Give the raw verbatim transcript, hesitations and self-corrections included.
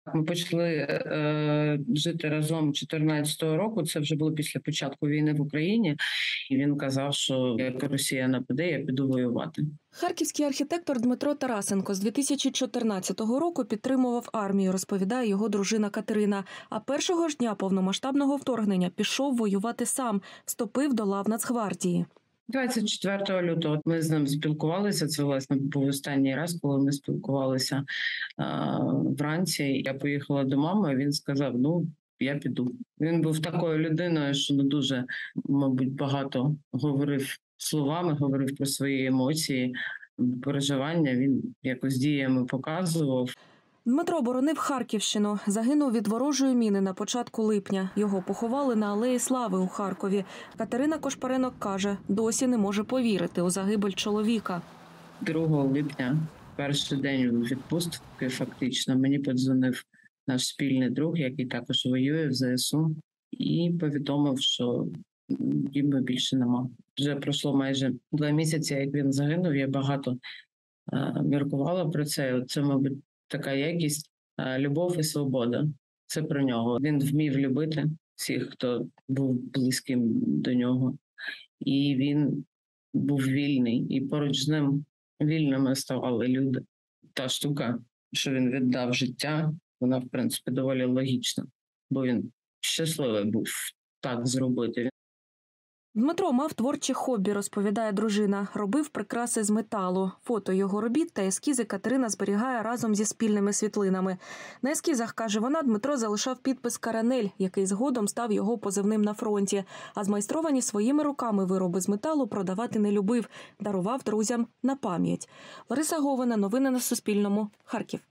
Ми почали е, жити разом чотирнадцятого року. Це вже було після початку війни в Україні. І він казав, що як Росія нападе, я піду воювати. Харківський архітектор Дмитро Тарасенко з дві тисячі чотирнадцятого року підтримував армію, розповідає його дружина Катерина. А першого ж дня повномасштабного вторгнення пішов воювати сам, вступив до лав Нацгвардії. двадцять четвертого лютого ми з ним спілкувалися. Це, власне, був останній раз, коли ми спілкувалися а, вранці. Я поїхала до мами, він сказав, ну, я піду. Він був такою людиною, що не дуже, мабуть, багато говорив словами, говорив про свої емоції, переживання. Він якось діями показував. Дмитро боронив Харківщину. Загинув від ворожої міни на початку липня. Його поховали на Алеї Слави у Харкові. Катерина Кошпаренок каже, досі не може повірити у загибель чоловіка. другого липня, перший день відпустки фактично, мені подзвонив наш спільний друг, який також воює в зе ес у, і повідомив, що йому більше нема. Вже пройшло майже два місяці, як він загинув. Я багато е, міркувала про це. Це, мабуть, така якість, любов і свобода. Це про нього. Він вмів любити всіх, хто був близьким до нього. І він був вільний. І поруч з ним вільними ставали люди. Та штука, що він віддав життя, вона, в принципі, доволі логічна. Бо він щасливий був так зробити. Дмитро мав творче хобі, розповідає дружина. Робив прикраси з металу. Фото його робіт та ескізи Катерина зберігає разом зі спільними світлинами. На ескізах, каже вона, Дмитро залишав підпис «Каранель», який згодом став його позивним на фронті. А змайстровані своїми руками вироби з металу продавати не любив. Дарував друзям на пам'ять. Лариса Говина, новини на Суспільному, Харків.